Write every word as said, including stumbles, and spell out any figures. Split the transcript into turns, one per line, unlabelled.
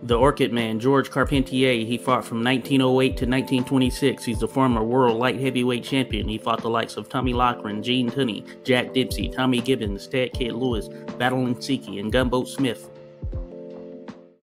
The Orchid Man, George Carpentier, he fought from nineteen oh eight to nineteen twenty-six. He's the former world light heavyweight champion. He fought the likes of Tommy Loughran, Gene Tunney, Jack Dempsey, Tommy Gibbons, Ted Kid Lewis, Battling Siki, and Gunboat Smith.